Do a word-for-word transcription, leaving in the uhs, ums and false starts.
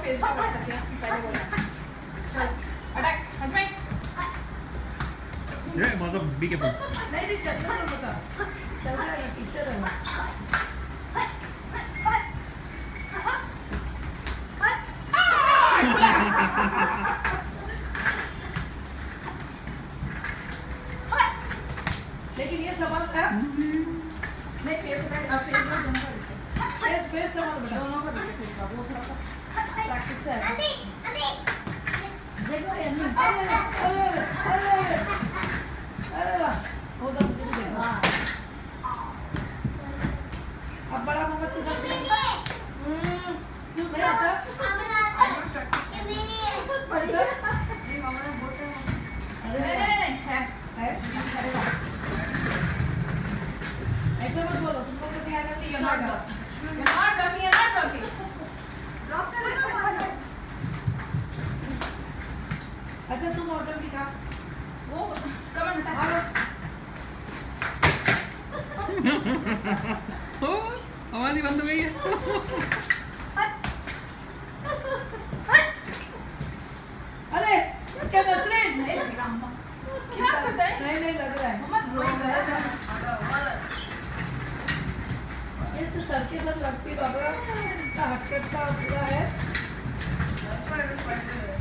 Face पे कर सकते हैं पहले बोलना। चलो अटैक हजमे ये मतलब बी के फुल नहीं नहीं चल चल बता चल चल टीचर है लेकिन ये सवाल है नहीं फेस पे अब फेस पे दोनों का फेस फेस सवाल बेटा दोनों का फेस का वो थोड़ा सा प्रैक्टिस है अभी अभी देखो ये नहीं अरे अरे अरे अरे होगा मुझे भी देखो हां अब बड़ा मोहम्मद के साथ हम्म क्यों नहीं आता ये मेरी पढ़ता जी मामा ने बोलते हैं अरे नहीं नहीं है है ऐसे मत बोलो तुमको तो नहीं आना चाहिए not dog you not dogging you not dogging drop कर देना अच्छा तुम मौसम की था वो कमर हटा ओ आवाज ही बंद हो गई है अरे क्या नसरीन नहीं लगेगा अम्मा क्या करता है नहीं नहीं लग रहा है इस सर के साथ लगती बाबा का हटकट का पूरा है